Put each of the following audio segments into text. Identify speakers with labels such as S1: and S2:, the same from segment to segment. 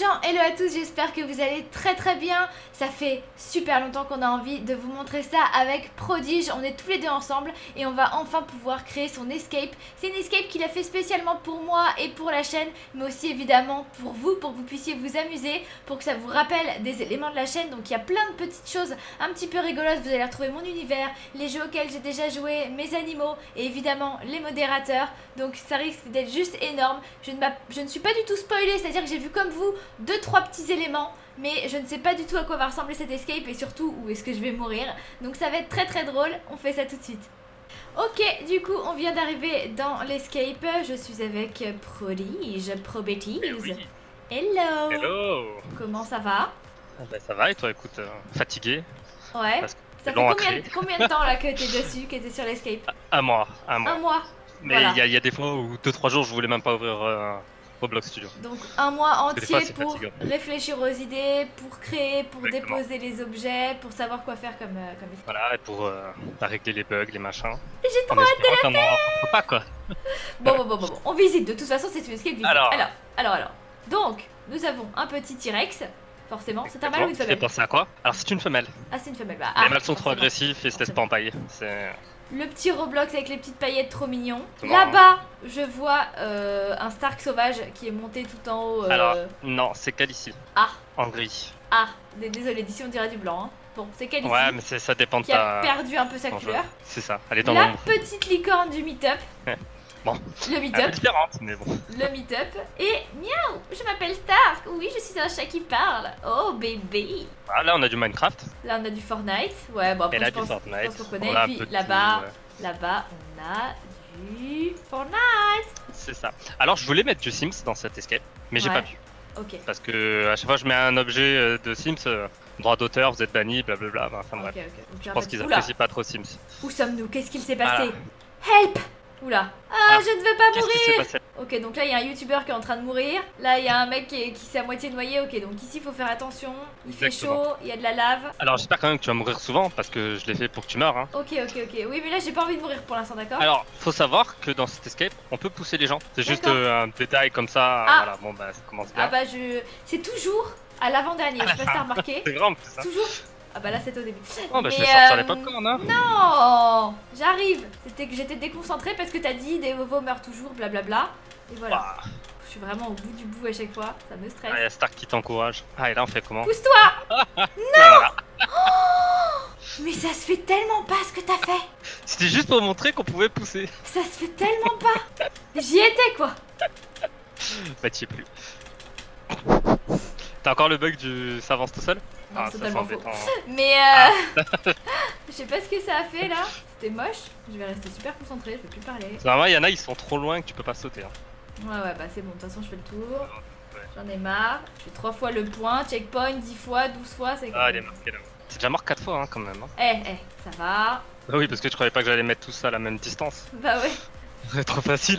S1: gens, hello à tous, j'espère que vous allez très bien. Ça fait super longtemps qu'on a envie de vous montrer ça avec Prodige. On est tous les deux ensemble et on va enfin pouvoir créer son escape. C'est une escape qu'il a fait spécialement pour moi et pour la chaîne, mais aussi évidemment pour que vous puissiez vous amuser, pour que ça vous rappelle des éléments de la chaîne. Donc il y a plein de petites choses un petit peu rigolotes. Vous allez retrouver mon univers, les jeux auxquels j'ai déjà joué, mes animaux et évidemment les modérateurs. Donc ça risque d'être juste énorme. Je ne suis pas du tout spoilée, c'est-à-dire que j'ai vu comme vous 2-3 petits éléments, mais je ne sais pas du tout à quoi va ressembler cette escape et surtout où est-ce que je vais mourir. Donc ça va être très drôle, on fait ça tout de suite. Ok, du coup on vient d'arriver dans l'escape, je suis avec Prodige, Probétise.
S2: Oui.
S1: Hello.
S2: Hello.
S1: Comment ça va?
S2: Bah, ça va et toi, écoute, fatigué.
S1: Ouais,
S2: Parce que
S1: ça
S2: c'est long à
S1: fait
S2: créer.
S1: combien de temps là que t'es dessus, que t'es sur l'escape?
S2: Un mois.
S1: Un mois.
S2: Mais
S1: Voilà.
S2: il y a des fois où 2-3 jours je voulais même pas ouvrir Roblox Studio.
S1: Donc un mois
S2: Parce que des fois,
S1: entier
S2: c'est
S1: pour
S2: fatigant.
S1: réfléchir aux idées, pour créer, pour
S2: Exactement.
S1: déposer les objets, pour savoir quoi faire comme escape.
S2: Voilà, et pour régler les bugs, les machins.
S1: J'ai trop
S2: En espérant qu'on n'en rencontre pas, quoi.
S1: Bon, on visite, de toute façon c'est une escape visite.
S2: Alors.
S1: Alors. Donc, nous avons un petit T-Rex, forcément. C'est un mâle ou une
S2: Tu fais
S1: femelle?
S2: penser à quoi? Alors c'est une femelle.
S1: Ah, c'est une femelle. Bah,
S2: Les mâles sont trop
S1: forcément.
S2: agressifs et se laissent pas empailler. C'est...
S1: Le petit Roblox avec les petites paillettes trop mignon.
S2: C'est marrant.
S1: Là-bas, je vois un Stark sauvage qui est monté tout en haut.
S2: Alors, non, c'est Calici.
S1: Ah.
S2: En gris.
S1: Ah, désolé, d'ici on dirait du blanc. Hein. Bon, c'est quelle ici
S2: Ouais, mais ça dépend de
S1: qui a
S2: ta...
S1: perdu un peu sa
S2: ton
S1: couleur.
S2: jeu. C'est ça, elle est dans
S1: La
S2: l'ombre.
S1: petite licorne du meet-up.
S2: Bon,
S1: Le
S2: un peu
S1: meet-up.
S2: différente, mais bon.
S1: Le meet-up. Et miaou, je m'appelle Stark. Oui, je suis un chat qui parle. Oh bébé.
S2: Ah, là on a du Minecraft.
S1: Là on a du Fortnite. Ouais, bon après
S2: Et là
S1: je
S2: du
S1: pense
S2: Fortnite.
S1: qu'on connaît.
S2: On a
S1: Et
S2: un
S1: puis
S2: peu de
S1: là-bas,
S2: tout,
S1: là-bas on a du Fortnite.
S2: C'est ça. Alors je voulais mettre du Sims dans cette escape, mais j'ai
S1: Ouais.
S2: pas pu.
S1: Ok.
S2: Parce que à chaque fois que je mets un objet de Sims, droit d'auteur, vous êtes banni, blablabla. Enfin bref.
S1: Ok. Donc,
S2: Je pense qu'ils
S1: Oula,
S2: apprécient pas trop Sims.
S1: où sommes-nous? Qu'est-ce qu'il s'est passé?
S2: Voilà.
S1: Help. Oula. Ah, je ne veux pas
S2: Qu'est-ce qui s'est
S1: mourir.
S2: passé?
S1: Ok, donc là il y a un youtubeur qui est en train de mourir. Là il y a un mec qui s'est à moitié noyé. Ok, donc ici il faut faire attention. Il fait
S2: Exactement.
S1: chaud, il y a de la lave.
S2: Alors j'espère quand même que tu vas mourir souvent parce que je l'ai fait pour que tu meurs. Hein.
S1: Ok. Oui, mais là j'ai pas envie de mourir pour l'instant, d'accord?
S2: Alors faut savoir que dans cette escape, on peut pousser les gens. C'est juste
S1: D'accord.
S2: un détail comme ça.
S1: Ah.
S2: Voilà, bon bah ça commence bien.
S1: Ah bah c'est toujours à l'avant-dernier, je sais pas si t'as remarqué.
S2: C'est vrai en plus. Hein.
S1: Toujours. Ah bah là c'est au début.
S2: Oh bah je
S1: Mais,
S2: vais sortir les popcorn. Hein.
S1: Non, j'arrive. C'était que j'étais déconcentrée parce que t'as dit des Vovo meurent toujours, blablabla. Et voilà.
S2: Bah,
S1: Je suis vraiment au bout du bout à chaque fois, ça me stresse.
S2: ah, y a Stark qui t'encourage. Ah et là on fait comment?
S1: Pousse-toi.
S2: Bah, voilà.
S1: Mais ça se fait tellement pas ce que t'as fait.
S2: C'était juste pour montrer qu'on pouvait pousser.
S1: Ça se fait tellement pas. J'y étais quoi.
S2: Bah t'y es plus. T'as encore le bug du ça avance tout seul?
S1: Non,
S2: Ah
S1: c'est
S2: ça
S1: totalement
S2: c'est
S1: faux.
S2: embêtant.
S1: Mais je sais pas ce que ça a fait là. C'était moche. Je vais rester super concentrée, je vais plus parler.
S2: Vraiment, il y en a, ils sont trop loin que tu peux pas sauter. Hein.
S1: Ouais, bah c'est bon, de toute façon je fais le tour.
S2: Ouais.
S1: J'en ai marre. Je fais 3 fois le point, checkpoint, 10 fois, 12 fois, c'est
S2: Ah, il est marqué là. T'es déjà mort 4 fois hein, quand même. Hein.
S1: ça va.
S2: Bah oui, parce que je croyais pas que j'allais mettre tout ça à la même distance.
S1: Bah ouais.
S2: C'est trop facile.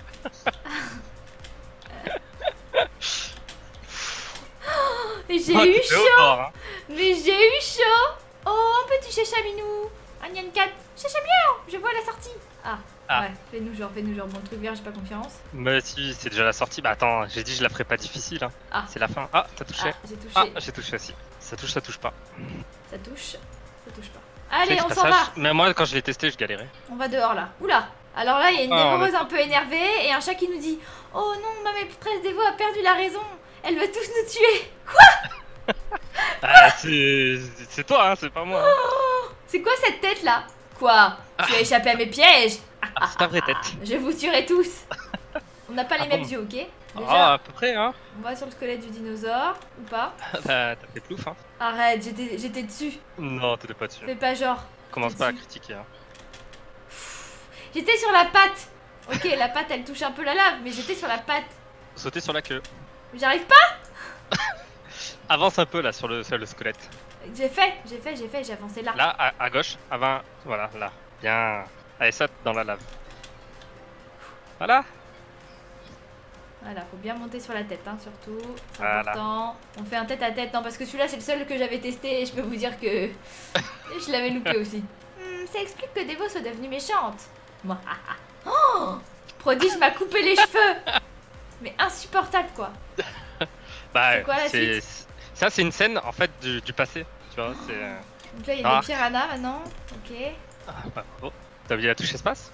S1: Mais j'ai
S2: Oh,
S1: eu
S2: t'es
S1: chaud.
S2: au fort, hein.
S1: Mais j'ai eu chaud. Oh, un petit chacha minou. Un Nyan 4. Chacha miaou. Je vois la sortie.
S2: Ah.
S1: Ouais, fais-nous genre. Bon, le truc vert, j'ai pas confiance.
S2: Bah si, c'est déjà la sortie. Bah attends, j'ai dit je la ferai pas difficile. Hein.
S1: Ah.
S2: C'est la fin. Ah, t'as touché.
S1: Ah, j'ai touché.
S2: Ah, j'ai touché aussi. Ça touche pas.
S1: Ça touche pas.
S2: C'est
S1: Allez,
S2: ce
S1: on s'en
S2: passage.
S1: va.
S2: Mais moi, quand je l'ai testé, je galérais.
S1: On va dehors là. Oula. Alors là, il y a une
S2: Ah,
S1: dévoreuse un peu énervée et un chat qui nous dit: oh non, ma maîtresse Dévo a perdu la raison. Elle veut tous nous tuer.
S2: Ah, c'est toi, hein, c'est pas moi. Hein.
S1: Oh, c'est quoi cette tête là? Quoi? Tu as échappé à mes pièges?
S2: Ah, c'est ta vraie tête.
S1: Je vous tuerai tous. On n'a pas les
S2: Ah
S1: mêmes
S2: bon.
S1: yeux, ok?
S2: Ah,
S1: Déjà,
S2: à peu près, hein.
S1: on va sur le squelette du dinosaure, ou pas?
S2: Bah, t'as fait plouf, hein.
S1: Arrête, j'étais dessus.
S2: Non, t'étais pas dessus.
S1: Fais pas genre.
S2: Commence
S1: t'es
S2: pas à
S1: dessus.
S2: critiquer, hein.
S1: J'étais sur la patte. Ok, la patte elle touche un peu la lave, mais j'étais sur la patte.
S2: Sauter sur la queue.
S1: J'arrive pas.
S2: Avance un peu là sur le squelette.
S1: J'ai fait, j'ai avancé là.
S2: Là, à gauche, avant, voilà, là. Bien. Allez, saute dans la lave. Voilà.
S1: Voilà, faut bien monter sur la tête, hein, surtout. C'est
S2: Voilà.
S1: important. On fait un tête à tête. Non, parce que celui-là, c'est le seul que j'avais testé et je peux vous dire que je l'avais loupé aussi. Ça explique que Devo soit devenue méchante. Moi, oh, Prodige m'a coupé les cheveux. Mais insupportable, quoi.
S2: Bah,
S1: C'est quoi la suite?
S2: ça, c'est une scène en fait du passé. Tu vois, c'est.
S1: Donc là, il y a
S2: Ah.
S1: des piranhas maintenant. Ok.
S2: Ah, bah, oh. T'as oublié la touche espace?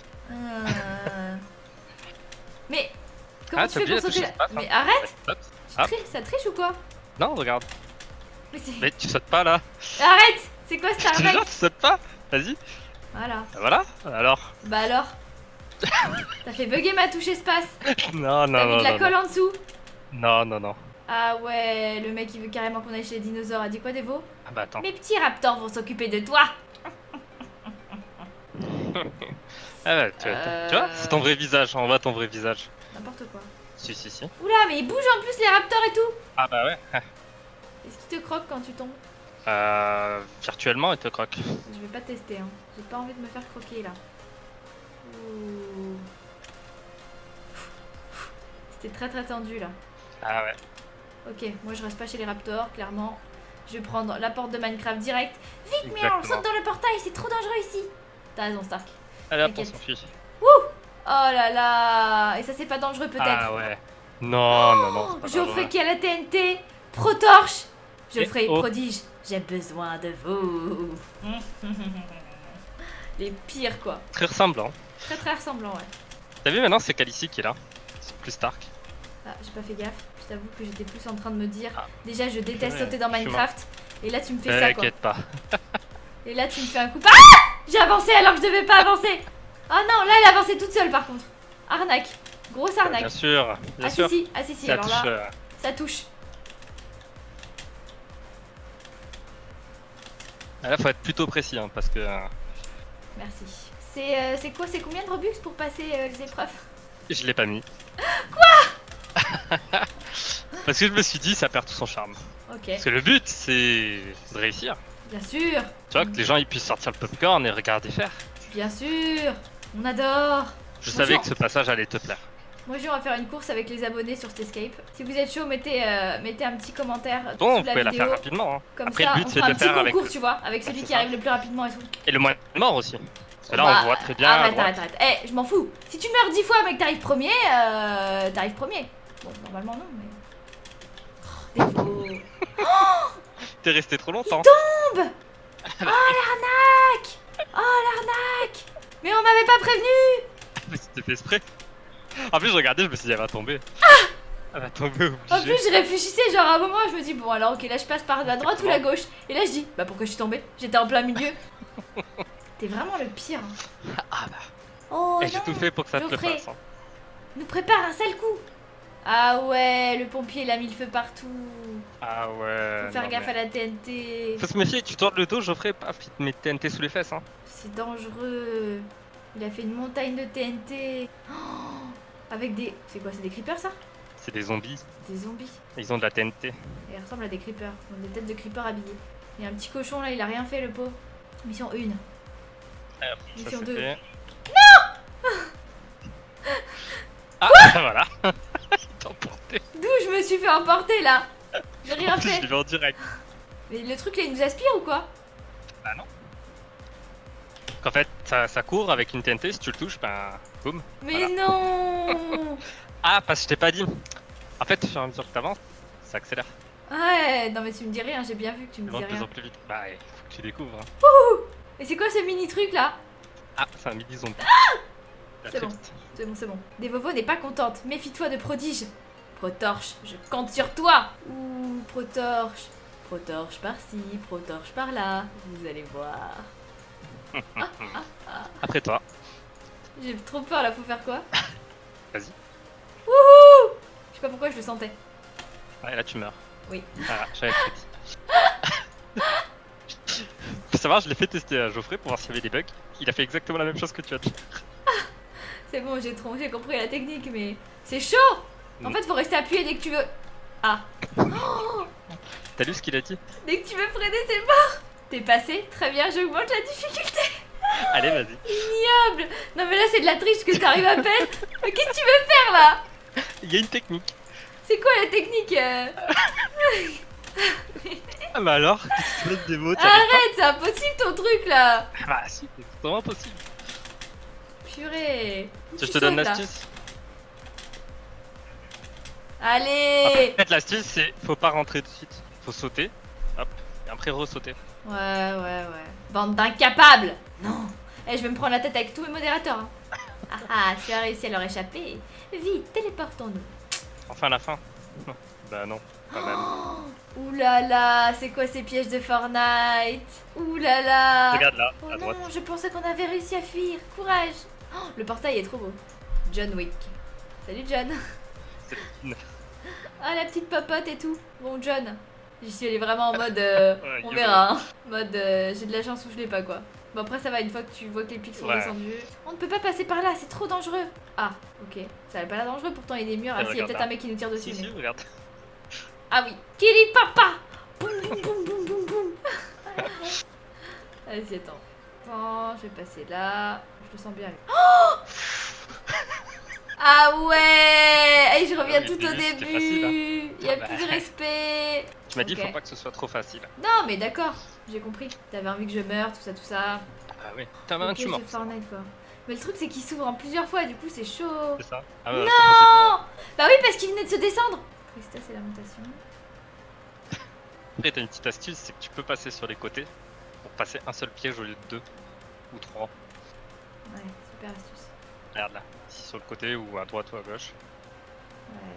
S1: Mais comment
S2: Ah,
S1: tu
S2: t'as
S1: fais
S2: oublié
S1: pour
S2: la touche
S1: sauter là?
S2: espace, hein.
S1: Mais arrête!
S2: Hop.
S1: Ça triche ou quoi?
S2: Non, regarde.
S1: Mais c'est...
S2: Mais tu sautes pas là.
S1: Arrête! C'est quoi cette
S2: Je te
S1: arnaque?
S2: jure, tu sautes pas. Vas-y.
S1: Voilà.
S2: Bah, voilà. Alors.
S1: Bah alors? T'as fait bugger ma touche espace.
S2: Non, non,
S1: T'as mis
S2: non.
S1: de la
S2: non,
S1: colle
S2: non.
S1: en dessous.
S2: Non, non, non.
S1: Ah ouais, le mec il veut carrément qu'on aille chez les dinosaures. A dit quoi, Devo?
S2: Ah bah attends.
S1: Mes petits raptors vont s'occuper de toi.
S2: Ah ouais, tu vois, c'est ton vrai visage. On voit ton vrai visage.
S1: N'importe quoi.
S2: Si, si, si.
S1: Oula, mais ils bougent en plus les raptors et tout.
S2: Ah bah ouais.
S1: Est-ce qu'ils te croquent quand tu tombes?
S2: Virtuellement, il te croque.
S1: Je vais pas tester, hein. J'ai pas envie de me faire croquer là. Ouh. C'était très très tendu là.
S2: Ah ouais.
S1: Ok, moi je reste pas chez les raptors, clairement. Je vais prendre la porte de Minecraft direct. Vite, miaou,
S2: Exactement.
S1: saute dans le portail, c'est trop dangereux ici. T'as raison, Stark.
S2: Allez hop, on
S1: T'inquiète.
S2: s'enfuit.
S1: Oh là là. Et ça c'est pas dangereux peut-être.
S2: Ah ouais. Non, non, non. c'est pas
S1: Geoffrey
S2: dangereux.
S1: qui a la TNT. Pro-torche. Geoffrey,
S2: Et oh.
S1: prodige, j'ai besoin de vous. Les pires quoi.
S2: Très ressemblant.
S1: Très très ressemblant, ouais.
S2: T'as vu maintenant, c'est Khaleesi qui est là. C'est plus Stark.
S1: Ah, j'ai pas fait gaffe. Je t'avoue que j'étais plus en train de me dire.
S2: Ah.
S1: Déjà, je déteste
S2: Ouais,
S1: sauter dans
S2: je suis
S1: Minecraft. Et là, tu me fais ça quoi.
S2: T'inquiète pas.
S1: Et là, tu me fais un coup. Ah! J'ai avancé alors que je devais pas avancer. Ah non, là, elle a avancé toute seule par contre. Arnaque. Grosse arnaque.
S2: Bien sûr, bien
S1: Ah
S2: sûr.
S1: si, si, ah si, si.
S2: Ça
S1: Alors
S2: touche,
S1: là, ça touche.
S2: Là, faut être plutôt précis hein, parce que.
S1: Merci. C'est quoi? C'est combien de Robux pour passer les épreuves?
S2: Je l'ai pas mis. Quoi? Parce que je me suis dit, ça perd tout son charme.
S1: Ok,
S2: Parce que le but, c'est de réussir.
S1: bien sûr.
S2: Tu vois, que les gens ils puissent sortir le popcorn et regarder faire.
S1: Bien sûr. On adore.
S2: Je
S1: Bonjour.
S2: savais que ce passage allait te plaire.
S1: Moi, je vais faire une course avec les abonnés sur cet escape. Si vous êtes chaud, mettez un petit commentaire
S2: Bon, vous
S1: sous la
S2: pouvez la
S1: vidéo.
S2: faire rapidement. Hein.
S1: Comme
S2: Après,
S1: ça,
S2: le but,
S1: on
S2: c'est
S1: fera
S2: de
S1: un
S2: le
S1: petit
S2: faire avec.
S1: concours, tu vois, avec celui
S2: c'est
S1: qui
S2: ça.
S1: arrive le plus rapidement et tout.
S2: Et le moins de mort aussi. Parce que là,
S1: Bah,
S2: on voit très bien. à
S1: Arrête,
S2: droite.
S1: arrête, arrête. Eh, je m'en fous. Si tu meurs 10 fois, mec, t'arrives premier, t'arrives premier. Bon, normalement, non, mais. Oh, défaut.
S2: T'es resté trop longtemps.
S1: Tombe. Oh, l'arnaque. Oh, l'arnaque. Mais on m'avait pas prévenu.
S2: Mais c'était fait exprès. En plus, je regardais, je me suis dit, elle va tomber. Elle va tomber
S1: En
S2: obligée.
S1: plus, je réfléchissais, genre à un moment, je me dis, bon, alors, ok, là, je passe par la droite ou la gauche. Et là, je dis, bah, pourquoi je suis tombée? J'étais en plein milieu. T'es vraiment le pire.
S2: Ah bah.
S1: Oh,
S2: Et j'ai
S1: non.
S2: tout fait pour que ça te
S1: Geoffrey.
S2: passe. Hein.
S1: Nous prépare un sale coup. Ah ouais, le pompier, il a mis le feu partout.
S2: Ah ouais.
S1: Faut faire
S2: non,
S1: gaffe
S2: mais-
S1: à la TNT.
S2: Faut se méfier, tu tournes le dos, Geoffrey, paf, il te met TNT sous les fesses. Hein.
S1: C'est dangereux. Il a fait une montagne de TNT. Oh, avec des... C'est quoi, c'est des creepers ça?
S2: C'est des zombies,
S1: Des zombies.
S2: ils ont de la TNT.
S1: Et ils ressemblent à des creepers. Ils ont des têtes de creepers habillés. Il y a un petit cochon là, il a rien fait le pauvre. Mission 1.
S2: Hop, ça
S1: Mission
S2: c'est
S1: 2.
S2: fait. Ah, voilà. Il t'a emporté.
S1: D'où je me suis fait emporter là? J'ai rien
S2: En plus,
S1: fait.
S2: je l'ai vu en direct.
S1: Mais le truc là, il nous aspire ou quoi?
S2: Bah non. Qu'en fait, ça court avec une TNT, si tu le touches, ben boum.
S1: Mais
S2: Voilà.
S1: non.
S2: Ah, parce que je t'ai pas dit. En fait, au fur et à mesure que t'avances, ça accélère.
S1: Ouais, non mais tu me dis rien, j'ai bien vu que tu me
S2: Ça va
S1: dis
S2: de plus
S1: rien.
S2: en plus vite. Bah, il faut que tu découvres. Hein.
S1: Et c'est quoi ce mini truc là?
S2: Ah, c'est un midi zombie.
S1: C'est bon. C'est bon, c'est bon. Devovo n'est pas contente. Méfie-toi de Prodige. Protorche, je compte sur toi. Ouh, Protorche. Protorche par-ci, Protorche par-là. Vous allez voir.
S2: Après toi.
S1: J'ai trop peur là, faut faire quoi?
S2: Vas-y.
S1: Wouhou! Je sais pas pourquoi je le sentais.
S2: Ouais, là tu meurs.
S1: Oui.
S2: Voilà, j'avais tout dit. Faut savoir, je l'ai fait tester à Geoffrey pour voir s'il y avait des bugs. Il a fait exactement la même chose que tu as dit.
S1: C'est bon, j'ai compris la technique, mais c'est chaud! En
S2: Mm.
S1: fait, faut rester appuyé dès que tu veux. Ah! Oh,
S2: T'as lu ce qu'il a dit?
S1: dès que tu veux freiner, c'est mort! T'es passé? Très bien, j'augmente la difficulté.
S2: Allez, vas-y.
S1: Ignoble! Non, mais là, c'est de la triche que t'arrives à peine. Mais qu'est-ce que tu veux faire là?
S2: Il y a une technique.
S1: C'est quoi la technique?
S2: Ah, bah alors, qu'est-ce que tu veux des mots, t'y arrives
S1: Arrête, c'est impossible ton truc là!
S2: pas? Bah, si, c'est vraiment impossible.
S1: Purée!
S2: Tu veux que je te donne
S1: sautes, là.
S2: l'astuce?
S1: Allez.
S2: En fait, l'astuce, c'est faut pas rentrer tout de suite. Faut sauter, hop, et après re-sauter.
S1: Ouais. Bande d'incapables. Non. Eh, je vais me prendre la tête avec tous mes modérateurs. Hein. Ah, tu as réussi à leur échapper. Vite, téléportons-nous.
S2: Enfin, la fin. Bah non, quand même.
S1: Ouh là là, c'est quoi ces pièges de Fortnite? Ouh là là.
S2: Regarde là,
S1: Oh
S2: à droite.
S1: non, je pensais qu'on avait réussi à fuir. Courage. Oh, le portail est trop beau. John Wick. Salut John.
S2: C'est-
S1: Ah, la petite popote et tout. Bon, John. J'y suis allée vraiment en mode. On
S2: YOLO.
S1: verra. Hein. Mode j'ai de la chance ou je l'ai pas quoi. Bon, après, ça va une fois que tu vois que les pics sont
S2: Ouais.
S1: descendus. On ne peut pas passer par là, c'est trop dangereux. Ah, ok. Ça avait pas l'air dangereux, pourtant il y a des murs. Ah, si, il y a
S2: regarde
S1: peut-être
S2: là.
S1: un mec qui nous tire dessus.
S2: Si,
S1: mais-
S2: si, regarde.
S1: Ah oui. Kiri papa. Boum, boum, boum, boum, boum, boum. Vas-y, attends. Attends, je vais passer là. Je le sens bien. Lui. Oh ah ouais. Et je reviens
S2: oui,
S1: tout
S2: le
S1: au
S2: début, c'était
S1: début.
S2: facile, hein.
S1: Il y a
S2: Ah
S1: plus
S2: bah.
S1: de respect.
S2: Tu m'as dit,
S1: Ok.
S2: faut pas que ce soit trop facile.
S1: Non, mais d'accord. J'ai compris. T'avais envie que je meure, tout ça.
S2: Ah oui, t'as un
S1: Ok,
S2: tu morts.
S1: c'est Fortnite quoi. Mais le truc c'est qu'il s'ouvre en plusieurs fois, du coup c'est chaud.
S2: C'est ça. Ah
S1: Non
S2: attends,
S1: Bah oui, parce qu'il venait de se descendre. Tristesse et lamentation.
S2: après, t'as une petite astuce, c'est que tu peux passer sur les côtés pour passer un seul piège au lieu de 2 ou 3.
S1: Ouais, super astuce.
S2: Regarde là, ici sur le côté ou à droite ou à gauche.
S1: Ouais.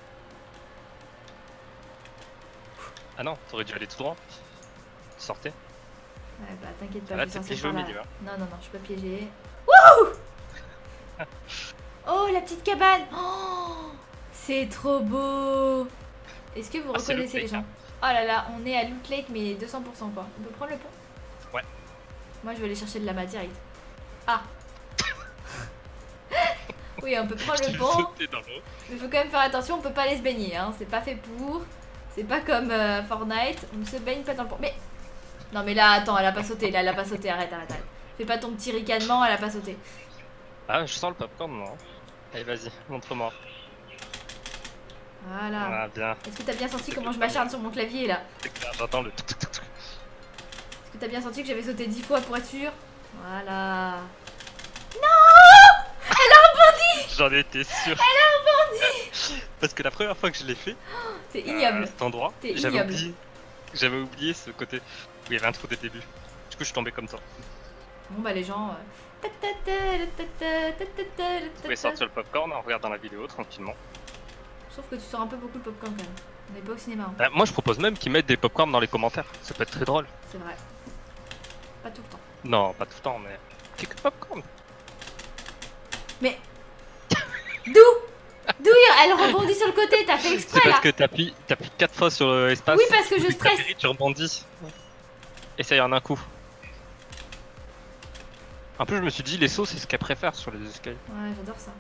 S2: Ah non, t'aurais dû aller tout droit. Sortez.
S1: Ouais, bah t'inquiète pas,
S2: Là,
S1: je suis
S2: t'es
S1: censée
S2: piégé au
S1: par là.
S2: milieu. Hein.
S1: Non, je suis pas piégée. Wouh Oh, la petite cabane. Oh, c'est trop beau. Est-ce que vous
S2: Ah, c'est
S1: reconnaissez
S2: Loot
S1: les
S2: Lake,
S1: gens? Oh là là, on est à Loot Lake, mais 200% quoi. On peut prendre le pont?
S2: Ouais.
S1: Moi, je vais aller chercher de la matière. Ah. Oui, on peut prendre le
S2: Je
S1: pont.
S2: sauté dans l'eau.
S1: Mais faut quand même faire attention, on peut pas aller se baigner, hein. C'est pas fait pour. C'est pas comme Fortnite, on ne se baigne pas dans le pont. Mais. Non, mais là, attends, elle a pas sauté, là, elle a pas sauté, arrête. Fais pas ton petit ricanement, elle a pas sauté.
S2: Ah, je sens le popcorn, non. Allez, vas-y, montre-moi.
S1: Voilà.
S2: Ah, bien.
S1: Est-ce que t'as bien senti comment je m'acharne sur mon clavier là?
S2: C'est clair, j'entends le tuk tuk tuk tuk.
S1: Est-ce que t'as bien senti que j'avais sauté 10 fois pour être sûr? Voilà.
S2: J'en étais sûr.
S1: Elle a rebondi.
S2: Parce que la première fois que je l'ai fait,
S1: C'est ignoble.
S2: cet endroit,
S1: T'es
S2: j'avais
S1: ignoble.
S2: oublié. J'avais oublié ce côté où il y avait un trou dès le début. Du coup, je suis tombé comme ça.
S1: Bon bah les gens...
S2: Vous pouvez sortir le popcorn en regardant la vidéo tranquillement.
S1: Sauf que tu sors un peu beaucoup le popcorn quand même. On n'est pas au cinéma. Hein.
S2: Bah, moi, je propose même qu'ils mettent des popcorn dans les commentaires. Ça peut être très drôle.
S1: C'est vrai. Pas tout le temps.
S2: Non, pas tout le temps, mais quelques popcorn.
S1: Mais... D'où elle rebondit sur le côté, t'as fait
S2: C'est
S1: exprès
S2: parce
S1: là.
S2: que t'appuies 4 fois sur l'espace.
S1: Oui, parce que je
S2: puis
S1: stresse.
S2: t'atterris, tu rebondis. Essaye en un coup. En plus, je me suis dit, les sauts, c'est ce qu'elle préfère sur les escaliers.
S1: Ouais, j'adore ça.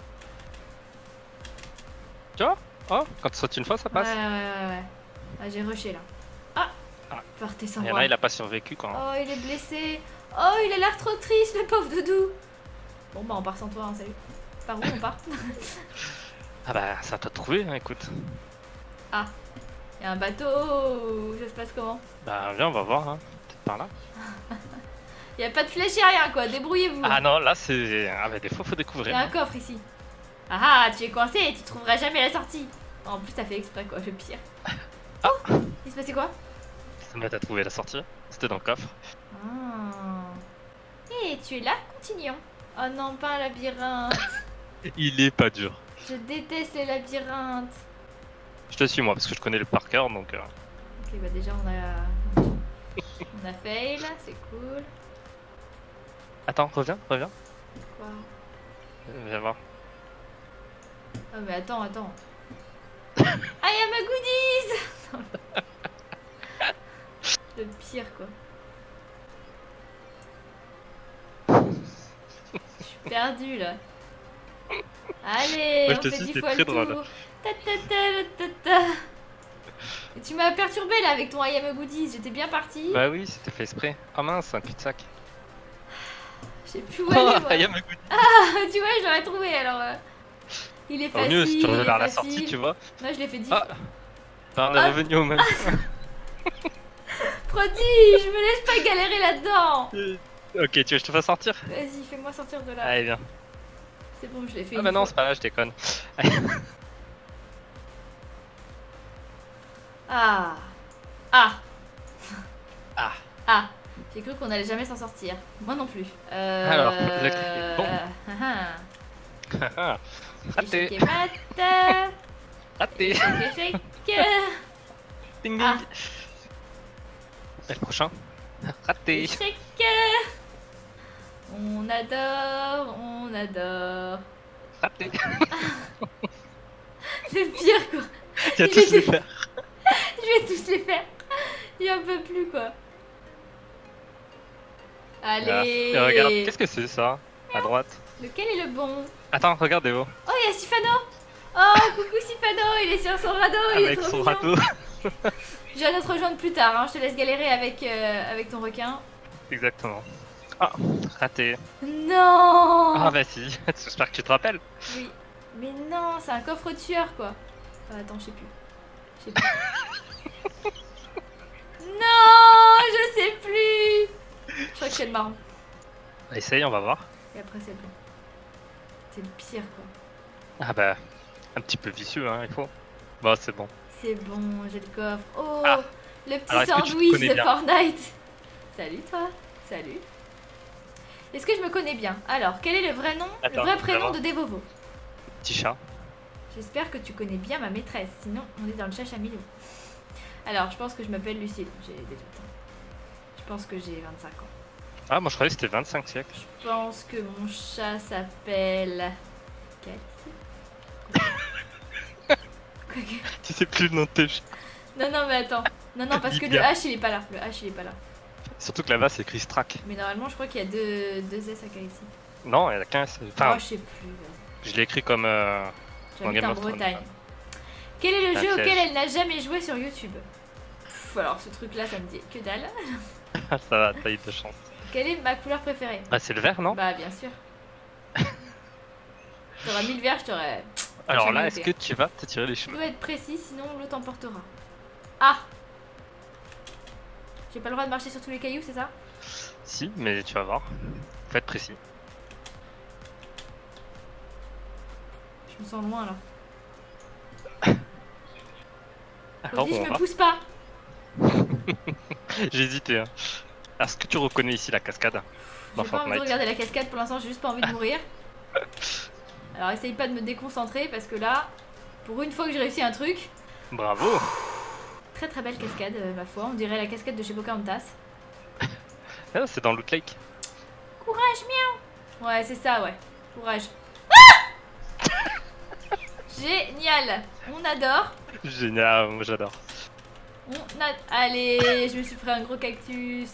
S2: Tu vois? Oh, quand tu sautes une fois, ça passe.
S1: Ouais. Ah, j'ai rushé là. Ah,
S2: Ah.
S1: Partez sans
S2: Il y en
S1: moi.
S2: a, il a pas survécu quand.
S1: Oh, il est blessé. Oh, il a l'air trop triste, le pauvre Doudou. Bon, bah, on part sans toi, hein, salut. Par où on part?
S2: Ah bah, ça t'a trouvé, hein, écoute.
S1: Ah, il y a un bateau. Ça se passe comment?
S2: Bah, viens, on va voir, hein. Peut-être par là.
S1: Il y a pas de flèche et rien, quoi. Débrouillez-vous.
S2: Ah non, là, c'est. Ah bah, des fois, faut
S1: Il y
S2: découvrir.
S1: a un coffre ici. Ah ah, tu es coincé et tu trouveras jamais la sortie. En plus, t'as fait exprès, quoi. Le pire.
S2: Ah.
S1: Oh, il se passait quoi?
S2: Mais t'as trouvé la sortie. C'était dans le coffre.
S1: Ah. Et tu es là? Continuons. Oh non, pas un labyrinthe.
S2: Il est pas dur.
S1: Je déteste les labyrinthes.
S2: Je te suis, moi, parce que je connais le par cœur, donc.
S1: Ok, bah déjà on a fail, c'est cool.
S2: Attends, reviens.
S1: Quoi?
S2: Viens voir.
S1: Ah mais attends. I am a goodies. Le pire quoi. Je suis perdue là. Allez,
S2: Moi, je
S1: on
S2: te
S1: fait
S2: suis,
S1: 10
S2: c'est
S1: fois
S2: très
S1: le
S2: drôle.
S1: tour. Ta. Et tu m'as perturbé là avec ton I am a goodies, j'étais bien partie.
S2: Bah oui, c'était fait exprès. Oh mince, un cul-de-sac.
S1: Je sais plus où aller moi.
S2: I am a good.
S1: Tu vois, je l'aurais trouvé alors. Il est
S2: Tant
S1: facile.
S2: mieux si tu
S1: il
S2: reviens
S1: est
S2: vers la
S1: facile.
S2: sortie, tu vois.
S1: Moi je l'ai fait 10
S2: Ah,
S1: fois.
S2: bah, on est
S1: Ah.
S2: revenu au même.
S1: Prodige, je me laisse pas galérer là-dedans.
S2: Ok, tu veux que je te fasse sortir?
S1: Vas-y, fais-moi sortir de là.
S2: Allez, viens.
S1: C'est bon, je l'ai fait
S2: Ah
S1: une
S2: bah non,
S1: fois.
S2: c'est pas là, je déconne.
S1: Ah. Ah.
S2: Ah.
S1: Ah. J'ai cru qu'on allait jamais s'en sortir. Moi non plus.
S2: Alors, la clé est bon. Raté.
S1: Échec et mat.
S2: Raté.
S1: Échec.
S2: Ding ding.
S1: Ah.
S2: Et le prochain. Raté.
S1: Échec. On adore, on adore.
S2: Raté.
S1: Le pire quoi.
S2: Tu vas tous les faire.
S1: Je vais tous les faire. J'en peux plus quoi. Allez.
S2: Et regarde, qu'est-ce que c'est ça? À droite.
S1: Lequel est le bon?
S2: Attends, regarde Evo.
S1: Oh, il y a Sifano. Oh, coucou Sifano, il est sur son radeau, il est
S2: Avec
S1: trop
S2: son
S1: mignon.
S2: radeau.
S1: Je viens de te rejoindre plus tard, hein. Je te laisse galérer avec, avec ton requin.
S2: Exactement. Ah, raté.
S1: Non.
S2: Ah bah si, j'espère que tu te rappelles.
S1: Oui. Mais non, c'est un coffre tueur quoi. Attends, je sais plus. Je sais plus. Non, je sais plus. Je crois que c'est le marron.
S2: Essaye, on va voir.
S1: Et après c'est le blanc. C'est le pire quoi.
S2: Ah bah, un petit peu vicieux, hein, il faut. Bon, c'est bon.
S1: C'est bon, j'ai le coffre. Oh,
S2: Ah.
S1: le petit
S2: Alors, est-ce que tu te
S1: sandwich
S2: connais
S1: de
S2: bien
S1: Fortnite. Salut toi. Salut. Est-ce que je me connais bien? Alors, quel est le vrai nom,
S2: Attends,
S1: le vrai prénom
S2: d'abord.
S1: de Devovo?
S2: Petit chat.
S1: J'espère que tu connais bien ma maîtresse, sinon on est dans le chachamilou. Alors, je pense que je m'appelle Lucille, j'ai des doutes. Je pense que j'ai 25 ans.
S2: Ah, moi je croyais que c'était 25 siècles.
S1: Je pense que mon chat s'appelle... Quel
S2: Tu sais plus le nom de tes chats.
S1: Non, non, mais attends. Non, non, parce que le
S2: Libya.
S1: H il est pas là. Le H il est pas là.
S2: Surtout que là-bas c'est écrit Strack.
S1: Mais normalement, je crois qu'il y a deux S à K ici.
S2: Non, il y en a qu'un.
S1: Oh,
S2: Enfin,
S1: je sais plus. vas-y.
S2: je l'ai écrit comme.
S1: J'habite
S2: Game
S1: en
S2: of Thrones.
S1: Bretagne. Quel est le
S2: Un
S1: jeu
S2: piège.
S1: auquel elle n'a jamais joué sur YouTube? Pff, alors ce truc là, ça me dit que dalle.
S2: Ça va, t'as eu de chance.
S1: Quelle est ma couleur préférée?
S2: Ah, c'est le vert, non?
S1: Bah, bien sûr. T'aurais mis le vert, je t'aurais.
S2: Alors
S1: jamais
S2: là, est-ce
S1: été.
S2: que tu vas te tirer les
S1: Tu
S2: cheveux?
S1: dois être précis, sinon l'eau t'emportera. Ah! J'ai pas le droit de marcher sur tous les cailloux, c'est ça?
S2: Si, mais tu vas voir. Faut être précis.
S1: Je me sens loin là.
S2: Alors,
S1: Vas-y,
S2: on
S1: je me
S2: va.
S1: pousse pas.
S2: J'ai hésité. Hein. Est-ce que tu reconnais ici la cascade dans
S1: J'ai pas envie de
S2: Fortnite?
S1: regarder la cascade pour l'instant, j'ai juste pas envie de mourir. Alors essaye pas de me déconcentrer parce que là, pour une fois que j'ai réussi un truc,
S2: Bravo!
S1: très très belle cascade, ma foi, on dirait la cascade de chez Pocahontas.
S2: Ah, c'est dans Loot Lake.
S1: Courage, miaou! Ouais, c'est ça, ouais. Courage. Ah! Génial! On adore.
S2: Génial, moi j'adore.
S1: Allez, je me suis pris un gros cactus.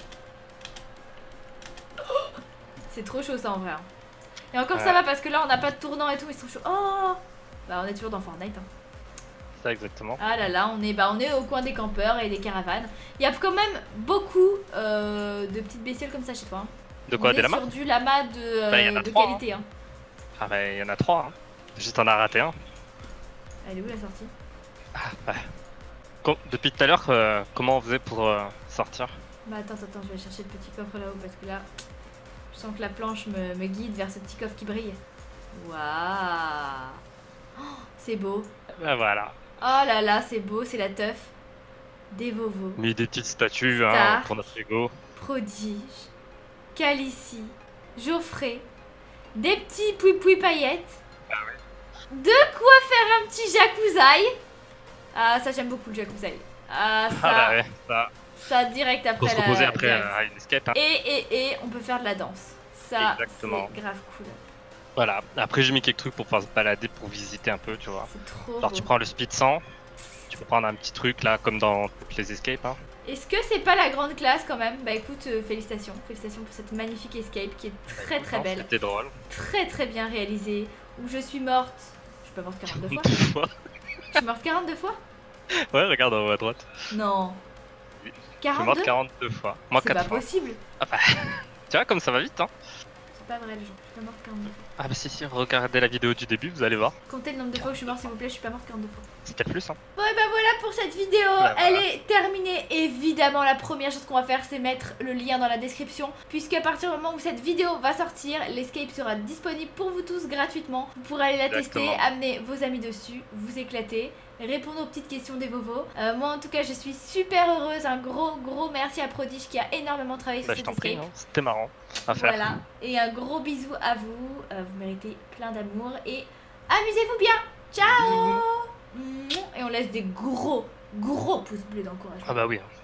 S1: C'est trop chaud ça en vrai. Hein. Et encore ça
S2: Ouais.
S1: va parce que là on n'a pas de tournant et tout, ils sont chauds. Oh! Bah on est toujours dans Fortnite. Hein.
S2: Ça, exactement.
S1: Ah là là, on est au coin des campeurs et des caravanes. Il y a quand même beaucoup de petites bestioles comme ça chez toi. Hein.
S2: De quoi?
S1: On
S2: Des
S1: est
S2: lamas?
S1: sur du lama de,
S2: Bah, y en a
S1: de
S2: trois,
S1: qualité. Hein.
S2: Ah, bah, il y en a 3. Hein. Juste en as raté un.
S1: Elle est où la sortie?
S2: Ah, bah. Depuis tout à l'heure, comment on faisait pour sortir?
S1: Bah attends, je vais chercher le petit coffre là-haut parce que là, je sens que la planche me guide vers ce petit coffre qui brille. Waouh! Oh, c'est beau.
S2: Bah voilà.
S1: Oh là là, c'est beau, c'est la teuf. Des Vovos,
S2: Mis des petites statues hein,
S1: Star.
S2: pour notre ego.
S1: Prodige, Calici, Geoffrey, des petits pouis paillettes. De quoi faire un petit jacuzzi. Ah, ça j'aime beaucoup le jacuzzi. Ah, ça,
S2: Ah bah ouais, ça.
S1: ça direct
S2: Faut
S1: après
S2: se
S1: la.
S2: reposer après
S1: direct.
S2: à une escape. Hein.
S1: Et on peut faire de la danse. Ça,
S2: Exactement.
S1: c'est grave cool.
S2: Voilà. Après, j'ai mis quelques trucs pour pouvoir se balader, pour visiter un peu, tu vois.
S1: C'est trop
S2: Alors,
S1: beau.
S2: tu prends le speed 100. Tu peux prendre un petit truc là, comme dans toutes les escapes. Hein.
S1: Est-ce que c'est pas la grande classe quand même? Bah écoute, félicitations. Félicitations pour cette magnifique escape qui est très très
S2: Non,
S1: belle.
S2: C'était drôle.
S1: Très très bien réalisée. Où je suis morte. Je suis pas morte 42 fois.
S2: Deux fois.
S1: Je suis morte 42 fois?
S2: Ouais, regarde en haut à droite.
S1: Non.
S2: Oui. Je suis morte
S1: 42?
S2: 42 fois. Moi,
S1: C'est
S2: 4
S1: pas
S2: fois.
S1: possible.
S2: Ah bah, tu vois, comme ça va vite. Hein.
S1: C'est pas vrai le jeu. suis pas morte 42 fois.
S2: Ah bah si, regardez la vidéo du début, vous allez voir.
S1: Comptez le nombre de fois où je suis morte, s'il vous plaît, je suis pas morte 42 fois.
S2: C'était plus, hein.
S1: Bon et bah voilà pour cette vidéo,
S2: Bah,
S1: elle
S2: voilà.
S1: est terminée. Évidemment la première chose qu'on va faire c'est mettre le lien dans la description, puisque à partir du moment où cette vidéo va sortir, l'escape sera disponible pour vous tous gratuitement. Vous pourrez aller la tester,
S2: Exactement.
S1: amener vos amis dessus, vous éclater, répondre aux petites questions des Vovos. Moi en tout cas je suis super heureuse, un gros merci à Prodige qui a énormément travaillé sur
S2: Bah je
S1: cette
S2: t'en prie,
S1: escape.
S2: hein. C'était marrant à faire.
S1: Voilà, et un gros bisou à vous, vous méritez plein d'amour et amusez-vous bien. Ciao. Et on laisse des gros pouces bleus d'encouragement.
S2: Ah bah oui, hein.